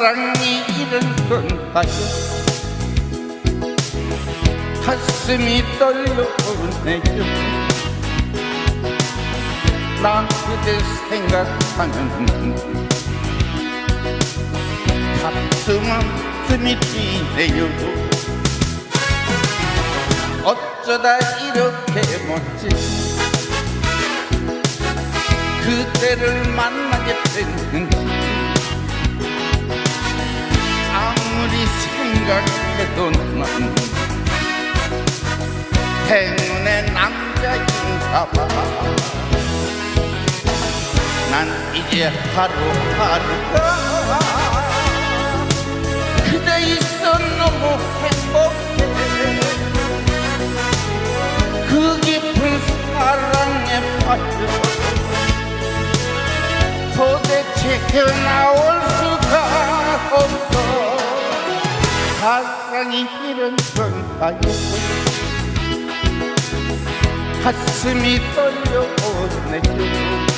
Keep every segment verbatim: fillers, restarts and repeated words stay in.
사랑이 이런 건가요? 가슴이 떨려오네요. 나 그대 생각하면 가슴은 숨이 뛰네요. 어쩌다 이렇게 멋진 그대를 만나게 됐는지 아무리 생각해도 난 행운의 남자인가봐. 난 이제 하루하루가 그대 있어 너무 행복해. 그 깊은 사랑에 빠져 도대체 헤어나올 수가 없어. 사랑이 이런 건가요? 가슴이 떨려오네요.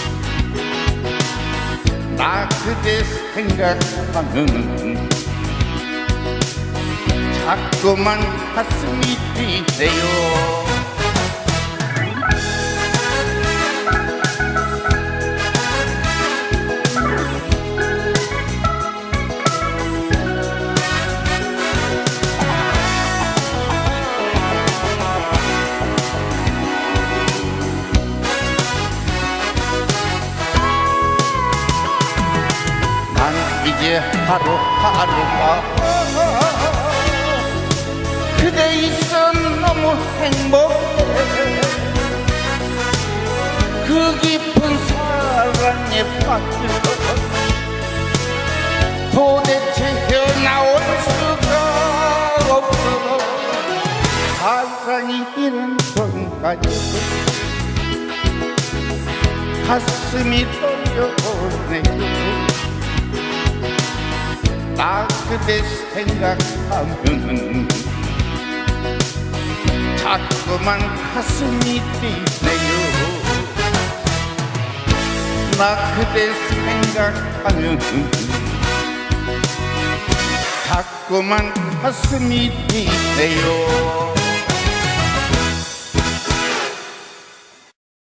나 그대 생각하면 자꾸만 가슴이 뛰네요. 이제 하루하루가 그대 있어 너무 행복해. 그 깊은 사랑에 빠져 도대체 헤어나올 수가 없어. 사랑이 이런 건가요? 가슴이 떨려오네요. 나 그대 생각하면 자꾸만 가슴이 뛰네요. 나 그대 생각하면 자꾸만 가슴이 뛰네요.